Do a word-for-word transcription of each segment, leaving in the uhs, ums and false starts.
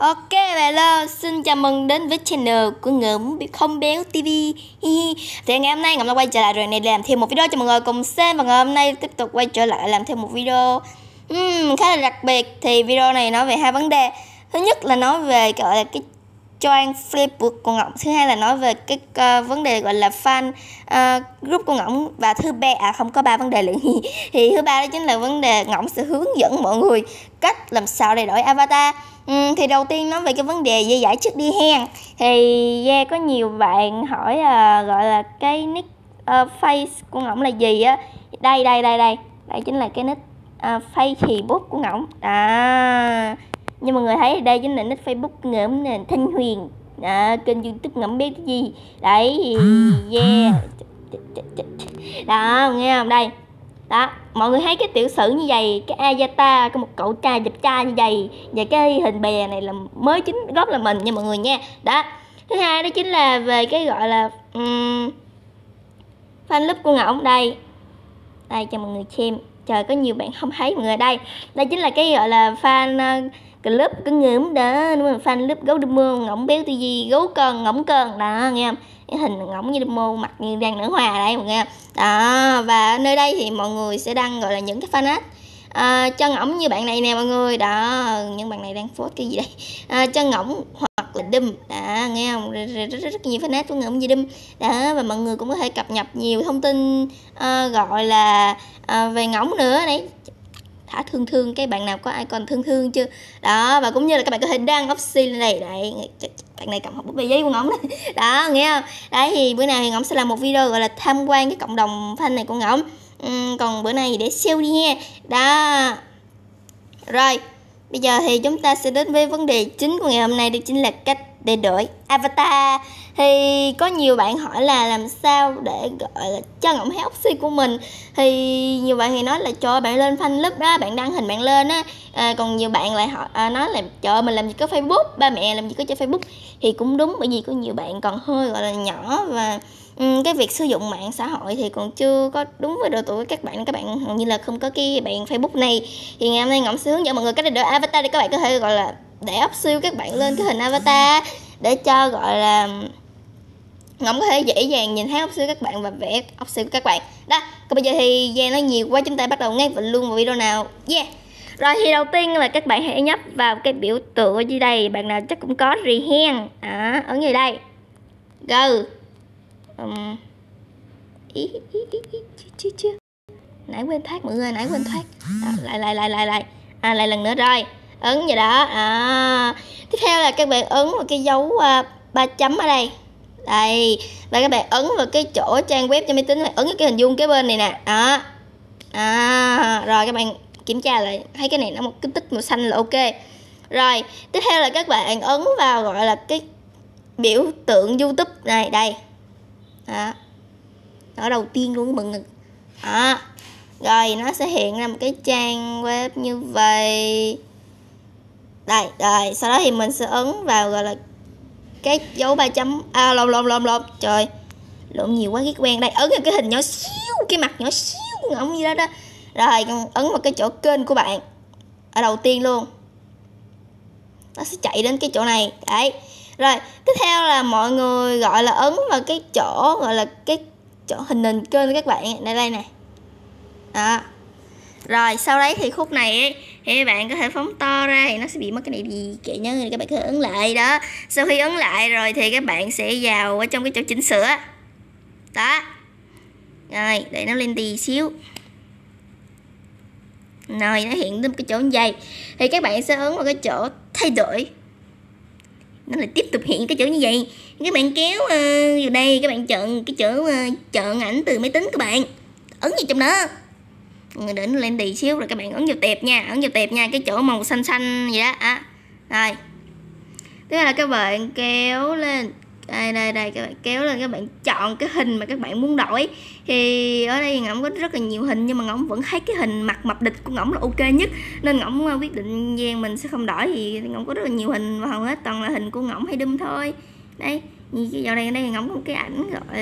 Ok và hello, xin chào mừng đến với channel của Ngưỡng Không Béo ti vi. Thì ngày hôm nay Ngọc đã quay trở lại rồi này để làm thêm một video cho mọi người cùng xem. Và ngày hôm nay tiếp tục quay trở lại làm thêm một video uhm, khá là đặc biệt. Thì video này nói về hai vấn đề. Thứ nhất là nói về gọi là cái join Facebook của Ngọc. Thứ hai là nói về cái uh, vấn đề gọi là fan uh, group của Ngọc. Và thứ ba, à không có ba vấn đề lận. Thì thứ ba đó chính là vấn đề Ngọc sẽ hướng dẫn mọi người cách làm sao để đổi avatar. Ừ, thì đầu tiên nói về cái vấn đề dây giải trước đi hen. Thì yeah, có nhiều bạn hỏi uh, gọi là cái nick uh, face của Ngọc là gì á. Đây đây đây đây. Đây chính là cái nick uh, face Facebook của Ngọc. À, như mọi người thấy đây chính là nick Facebook Ngưỡng nền Thanh Huyền. À, kênh YouTube Ngưỡng Béo cái gì. Đấy, yeah. Đó, nghe không? Đây. Đó, mọi người thấy cái tiểu sử như vậy, cái avatar có một cậu trai đẹp trai như vậy, và cái hình bè này là mới chính gốc là mình nha mọi người nha. Đó. Thứ hai đó chính là về cái gọi là um, fan club của Ngọc đây. Đây cho mọi người xem. Trời, có nhiều bạn không thấy mọi người đây. Đây chính là cái gọi là fan uh, club cái Ngưỡng đó, đúng không? Fan club gấu đâm môn Ngỗng Béo ti vi, gấu con ngỗng con đó, nghe không? Cái hình ngỗng như đâm môn, mặt như đang nở hoa đây mọi người nghe. Đó, và nơi đây thì mọi người sẽ đăng gọi là những cái fan art à, cho ngỗng như bạn này nè mọi người. Đó, những bạn này đang post cái gì đây? À, cho ngỗng hoặc là đâm. Đó, nghe không? Rất, rất, rất, rất nhiều fan art của ngỗng như đâm. Đó, và mọi người cũng có thể cập nhật nhiều thông tin à, gọi là à, về ngỗng nữa đấy. Thả thương thương, cái bạn nào có ai còn thương thương chưa? Đó, và cũng như là các bạn có thể đăng option lên đây. Đấy, bạn này cầm học bút bì giấy của Ngỗng đấy. Đó, nghe không? Đấy, thì bữa nào thì Ngỗng sẽ làm một video gọi là tham quan cái cộng đồng fan này của Ngỗng. uhm, Còn bữa nay thì để sale đi nha. Đó. Rồi, bây giờ thì chúng ta sẽ đến với vấn đề chính của ngày hôm nay. Đó chính là cách để đổi avatar. Thì có nhiều bạn hỏi là làm sao để gọi là cho Ngỗng thấy option của mình. Thì nhiều bạn thì nói là cho bạn lên fan club đó, bạn đăng hình bạn lên á. À, còn nhiều bạn lại hỏi à, nói là cho mình làm gì có Facebook, ba mẹ làm gì có chơi Facebook. Thì cũng đúng, bởi vì có nhiều bạn còn hơi gọi là nhỏ và um, cái việc sử dụng mạng xã hội thì còn chưa có đúng với độ tuổi của các bạn. Các bạn hầu như là không có cái bạn Facebook này. Thì ngày hôm nay Ngỗng sẽ hướng dẫn mọi người cách để đổi avatar để các bạn có thể gọi là để option các bạn lên cái hình avatar để cho gọi là Ngỗng có thể dễ dàng nhìn thấy option các bạn và vẽ option của các bạn. Đó, còn bây giờ thì yeah, nói nhiều quá, chúng ta bắt đầu ngay và luôn vào video nào. Yeah. Rồi thì đầu tiên là các bạn hãy nhấp vào cái biểu tượng ở dưới đây. Bạn nào chắc cũng có rồi hen. À, ở ngay đây. Go. Um. Ý, ý, ý, ý, chưa, chưa, chưa. Nãy quên thoát mọi người, nãy quên thoát. Đó, lại, lại, lại, lại, lại. À, lại lần nữa rồi. Ấn vậy đó. À. Tiếp theo là các bạn ấn vào cái dấu uh, ba chấm ở đây. Đây, và các bạn ấn vào cái chỗ trang web cho máy tính, ấn cái hình vuông kế bên này nè. Đó. À, rồi các bạn kiểm tra lại, thấy cái này nó một cái tích màu xanh là ok. Rồi, tiếp theo là các bạn ấn vào gọi là cái biểu tượng YouTube này, đây. Đó. Đó đầu tiên luôn mọi người. Đó. Rồi nó sẽ hiện ra một cái trang web như vậy. Đây, rồi, sau đó thì mình sẽ ấn vào gọi là cái dấu ba chấm, à lộn lộn lộn lộn trời, lộn nhiều quá cái quen. Đây, ấn vào cái hình nhỏ xíu, cái mặt nhỏ xíu của Ngỗng gì đó đó. Rồi ấn vào cái chỗ kênh của bạn ở đầu tiên luôn, nó sẽ chạy đến cái chỗ này. Đấy, rồi tiếp theo là mọi người gọi là ấn vào cái chỗ gọi là cái chỗ hình nền kênh của các bạn đây đây này. Đó. Rồi sau đấy thì khúc này ấy, thì các bạn có thể phóng to ra thì nó sẽ bị mất cái này gì kệ nhớ, các bạn có thể ấn lại. Đó, sau khi ấn lại rồi thì các bạn sẽ vào ở trong cái chỗ chỉnh sửa. Đó, rồi để nó lên tí xíu, rồi nó hiện lên cái chỗ như vậy thì các bạn sẽ ấn vào cái chỗ thay đổi, nó lại tiếp tục hiện cái chỗ như vậy. Các bạn kéo uh, vào đây, các bạn chọn cái chỗ uh, chọn ảnh từ máy tính các bạn, ấn vào trong đó. Người để nó lên tí xíu rồi các bạn ấn vào tệp nha, ấn vào tệp nha, cái chỗ màu xanh xanh vậy đó. À, rồi tức là các bạn kéo lên đây đây đây, các bạn kéo lên, các bạn chọn cái hình mà các bạn muốn đổi. Thì ở đây Ngỗng có rất là nhiều hình nhưng mà Ngỗng vẫn thấy cái hình mặt mập địch của Ngỗng là ok nhất, nên Ngỗng quyết định gian mình sẽ không đổi. Thì Ngỗng có rất là nhiều hình và hầu hết toàn là hình của Ngỗng hay đâm thôi. Đây, như cái dạo này đây Ngỗng có một cái ảnh gọi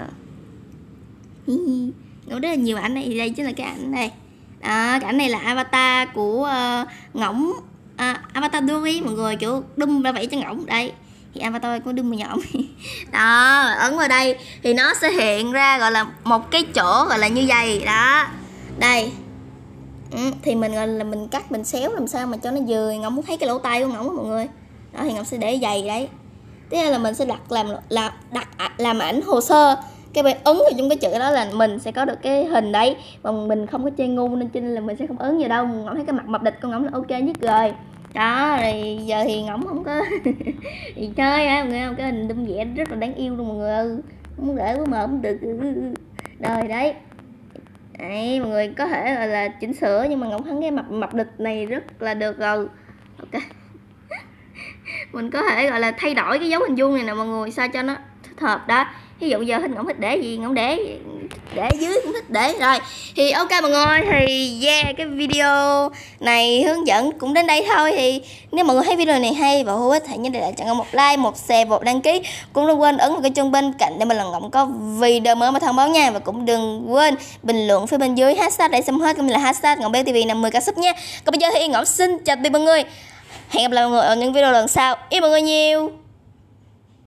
uh... Ngỗng rất là nhiều ảnh này. Đây chính là cái ảnh này. Đó, cái ảnh này là avatar của uh, Ngỗng uh, à, avatar Dory mọi người, kiểu đâm ra vậy cho ngỗng đây thì avatar có đâm vào nhộng đó, ấn vào đây thì nó sẽ hiện ra gọi là một cái chỗ gọi là như vậy đó đây. Ừ, thì mình gọi là mình cắt mình xéo làm sao mà cho nó vừa ngỗng muốn thấy cái lỗ tai của ngỗng đó mọi người đó, thì ngỗng sẽ để dày đấy. Tiếp theo là mình sẽ đặt làm làm đặt làm ảnh hồ sơ, cái bạn ấn vào trong cái chữ đó là mình sẽ có được cái hình đấy, mà mình không có chơi ngu nên cho nên là mình sẽ không ấn vào đâu. Ngỗng thấy cái mặt mập địch con ngỗng là ok nhất rồi đó. Rồi giờ thì ngỗng không có thì chơi á mọi người, không cái hình đâm vẽ rất là đáng yêu luôn mọi người ơi, không để quá mà không được rồi đấy. Đấy, mọi người có thể gọi là chỉnh sửa nhưng mà ngỗng thắng cái mặt mập địch này rất là được rồi. Ok. Mình có thể gọi là thay đổi cái dấu hình vuông này nè mọi người sao cho nó thích hợp đó. Ví dụ giờ hình ngỗng thích để gì ngỗng để để dưới cũng thích để rồi. Thì ok mọi người, thì yeah, cái video này hướng dẫn cũng đến đây thôi. Thì nếu mọi người thấy video này hay và hữu ích hãy nhớ để lại cho một like, một share, một đăng ký, cũng đừng quên ấn vào cái chuông bên cạnh để mà lần ngỗng có video mới mà thông báo nha. Và cũng đừng quên bình luận phía bên dưới hashtag để xem hết, cũng là hashtag ngỗng béo tv năm mươi k sub nha. Còn bây giờ thì ngỗng xin chào tạm biệt mọi người, hẹn gặp lại mọi người ở những video lần sau, yêu mọi người nhiều.